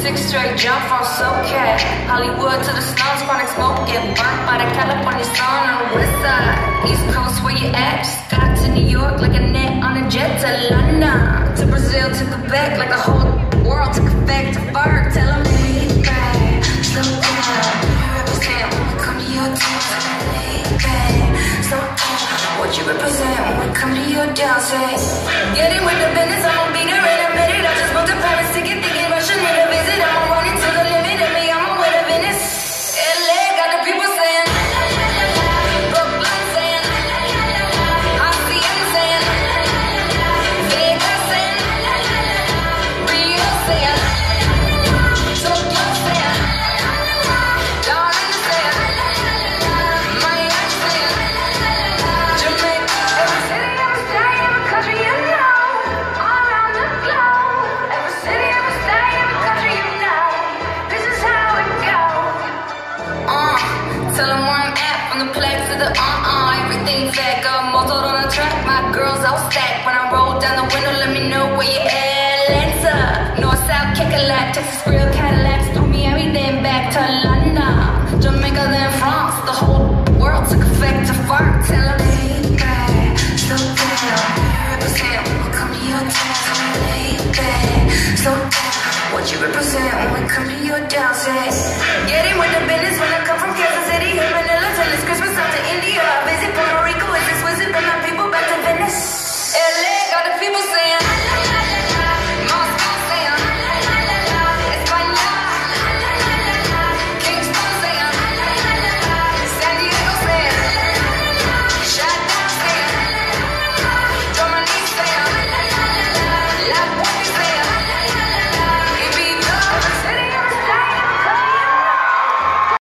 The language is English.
6 straight jump from SoCal, Hollywood to the slums, chronic smoke, get burnt by the California sun on the west side. East Coast, where you at? Just got to New York like a net on a jet to London, to Brazil, to Quebec, like the whole world took effect to fire. Tell them lay back, slow down. You represent when we come to your town. Lay back, slow down. What you represent when we come to your town? Say, get in with the business, I'ma be there in a minute. I just booked a Paris ticket, thinking Russian need a visit. I'ma run into the limit of me, I'ma win a Venice. LA got the people saying, Brooklyn saying, Hacienda saying, Vegas saying, Rio saying, Tokyo saying, Darling saying, Miami saying, Jamaica. Every city, every state, every country you know, all around the globe. Every city, every state, every country you know, this is how it goes. Tell them where I'm at, from the plaque to the everything fat, got motored on the track, my girls all stacked. When I roll down the window, let me know where you at. Atlanta, North, South, Kick-a-Lack, Texas, real Cadillacs, through Miami, then back to London, Jamaica, then France, the whole world took effect to fart. Tell them lay back, slow down, represent when we come to your town. Lay back, slow down, what you represent when we come to your town? Say, get it